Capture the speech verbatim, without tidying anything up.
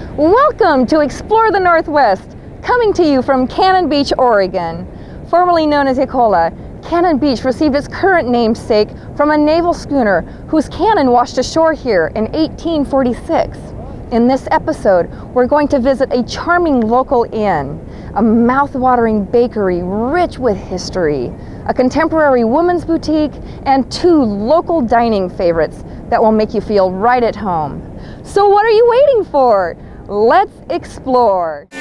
Welcome to Explore the Northwest, coming to you from Cannon Beach, Oregon. Formerly known as Ecola, Cannon Beach received its current namesake from a naval schooner whose cannon washed ashore here in eighteen forty-six. In this episode, we're going to visit a charming local inn, a mouth-watering bakery rich with history, a contemporary women's boutique, and two local dining favorites that will make you feel right at home. So what are you waiting for? Let's explore!